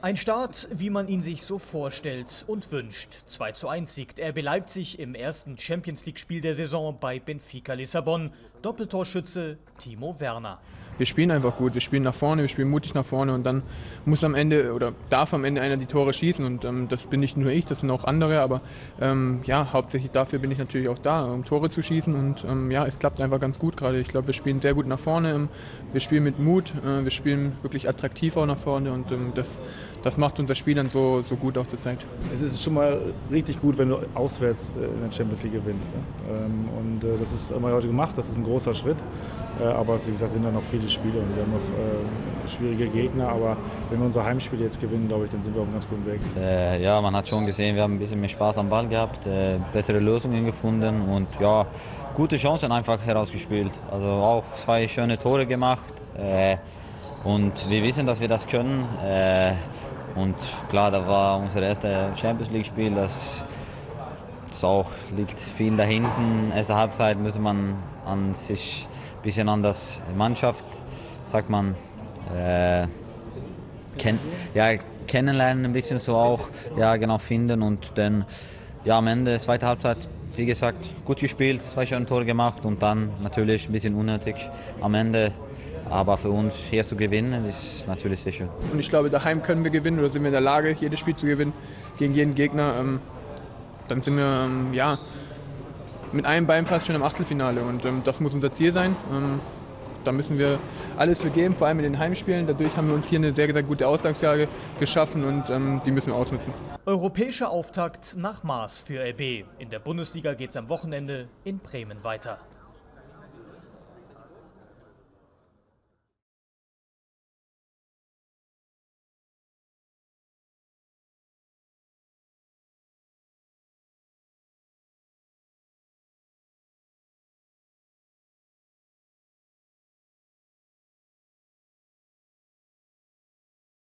Ein Start, wie man ihn sich so vorstellt und wünscht. 2:1 siegt RB Leipzig im ersten Champions-League-Spiel der Saison bei Benfica Lissabon. Doppeltorschütze Timo Werner. Wir spielen einfach gut, wir spielen nach vorne, wir spielen mutig nach vorne und dann muss am Ende oder darf am Ende einer die Tore schießen und das bin nicht nur ich, das sind auch andere, aber ja, hauptsächlich dafür bin ich natürlich auch da, um Tore zu schießen und ja, es klappt einfach ganz gut gerade. Ich glaube, wir spielen sehr gut nach vorne, wir spielen mit Mut, wir spielen wirklich attraktiv auch nach vorne und das macht unser Spiel dann so gut auch zur Zeit. Es ist schon mal richtig gut, wenn du auswärts in der Champions League gewinnst. Und das haben wir heute gemacht, das ist ein großer Schritt. Aber wie gesagt, sind da noch viele Spiele und wir haben noch schwierige Gegner. Aber wenn wir unser Heimspiel jetzt gewinnen, glaube ich, dann sind wir auf einem ganz guten Weg. Ja, man hat schon gesehen, wir haben ein bisschen mehr Spaß am Ball gehabt, bessere Lösungen gefunden und ja, gute Chancen einfach herausgespielt. Also auch 2 schöne Tore gemacht und wir wissen, dass wir das können. Und klar, da war unser erstes Champions League-Spiel, das auch liegt viel da hinten. Erste Halbzeit muss man an sich ein bisschen an das Mannschaft, sagt man, kennenlernen ein bisschen so auch, ja genau, finden und dann ja am Ende zweite Halbzeit, wie gesagt, gut gespielt, 2 schöne Tore gemacht und dann natürlich ein bisschen unnötig am Ende. Aber für uns hier zu gewinnen, ist natürlich sehr schön. Und ich glaube, daheim können wir gewinnen oder sind wir in der Lage, jedes Spiel zu gewinnen gegen jeden Gegner. Dann sind wir ja, mit einem Bein fast schon im Achtelfinale und das muss unser Ziel sein. Da müssen wir alles für geben, vor allem in den Heimspielen. Dadurch haben wir uns hier eine sehr, sehr gute Ausgangslage geschaffen und die müssen wir ausnutzen. Europäischer Auftakt nach Maß für RB. In der Bundesliga geht es am Wochenende in Bremen weiter.